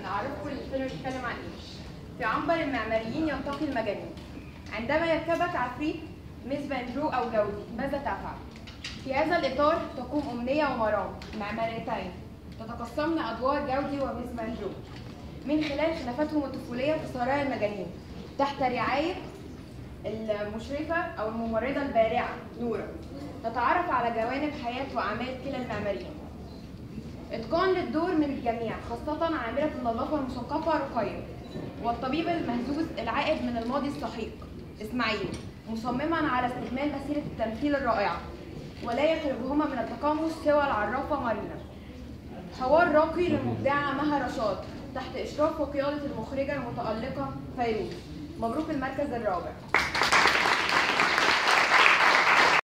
أعرفكم الفيلم بيتكلم عن إيه. في عنبر المعماريين يلتقي المجانين. عندما يركبك عفريت مس فانجو أو جودي، ماذا تفعل؟ في هذا الإطار تقوم أمنية ومرام معماريتين تتقسمن أدوار جودي ومس فانجو من خلال خلافاتهم الطفولية في سرايا المجانين تحت رعاية المشرفة أو الممرضة البارعة نورة، تتعرف على جوانب حياة وأعمال كلا المعماريين. إتقان للدور من الجميع، خاصة عاملة النظافة المثقفة رقية، والطبيب المهزوز العائد من الماضي السحيق إسماعيل، مصمما على استكمال مسيرة التمثيل الرائعة، ولا يخرجهما من التقمص سوى العرافة مارينا. حوار راقي للمبدعة مها رشاد تحت إشراف وقيادة المخرجة المتألقة فيروز. مبروك المركز الرابع.